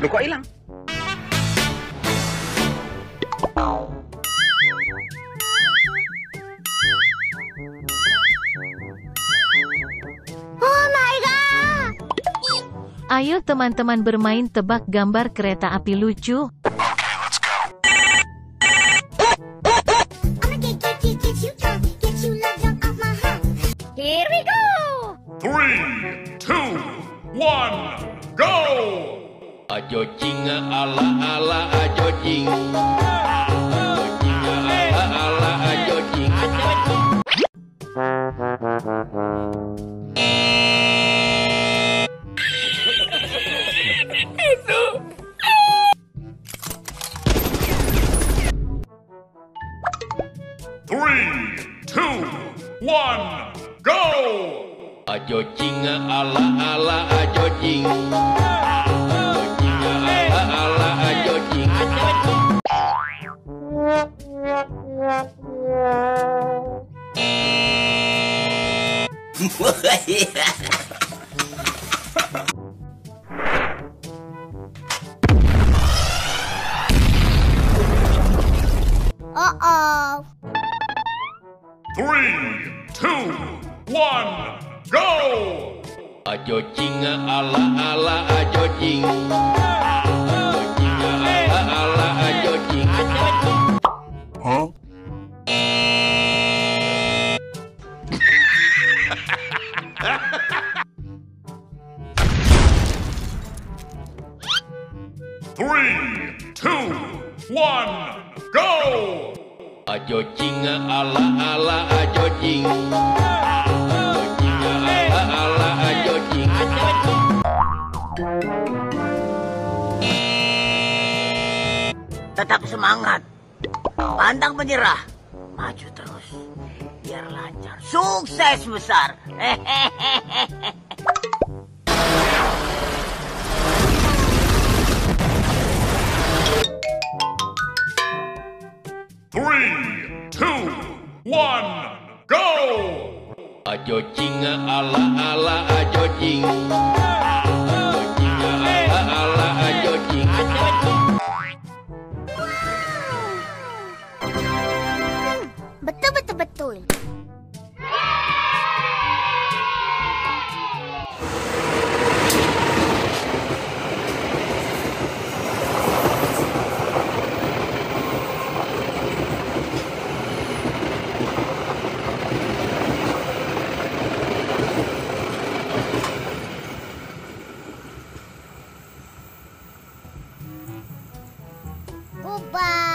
Loh kok hilang? Oh my god! Ayo teman-teman bermain tebak gambar kereta api lucu. Here we go! 3, 2, 1, go! Ajo jinga ala ala ajo jing. Ajo jinga ala ala ajo jing. Three, two, one, go! Ajo jinga ala ala ajo jing. Ajo jinga ala ala ajo jing. Uh-oh. 3, 2, 1, go! Ajo jinga ala ala ajo jing. Ajo jinga ala ala ajo jing. Three, two, one, go! Ajo jinga ala ala ajo jing. Ajo jinga ala ala ajo jing. Tetap semangat, pantang menyerah, maju terus, biar lancar, sukses besar. Hehehe. Three, two, one, go! Ajo jinga ala ala ajo jing. Ajo jinga ala ala ajo jing. Betul, betul, betul. Ubah.